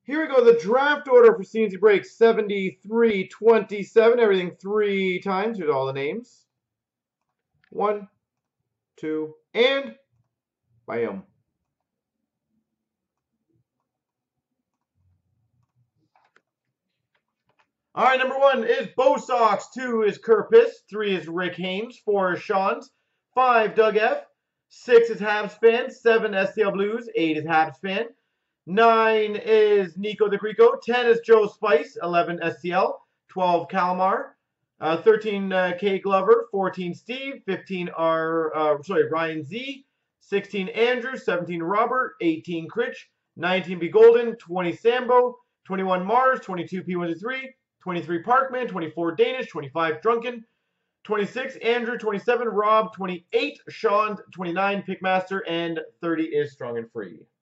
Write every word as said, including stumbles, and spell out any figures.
Here we go. The draft order for C N C Break seventy-three twenty-seven. Everything three times. Here's all the names. One, two, and bam. All right, number one is Bo Sox. Two is Kerpis. Three is Rick Haynes. Four is Sean's. Five, Doug F. Six is Habs fan. Seven, S T L Blues. Eight is Habs fan. Nine is Nico the Greco. Ten is Joe Spice. Eleven, S T L. Twelve, Calamar. Uh, thirteen, uh, K Glover. Fourteen, Steve. Fifteen are uh, sorry Ryan Z. Sixteen, Andrew. Seventeen, Robert. Eighteen, Critch. Nineteen, B Golden. Twenty, Sambo. Twenty-one, Mars. Twenty-two, P one two three. twenty-three, Parkman. Twenty-four, Danish. Twenty-five, Drunken. twenty-six, Andrew. twenty-seven, Rob. twenty-eight, Sean. twenty-nine, Pickmaster. And thirty is Strong and Free.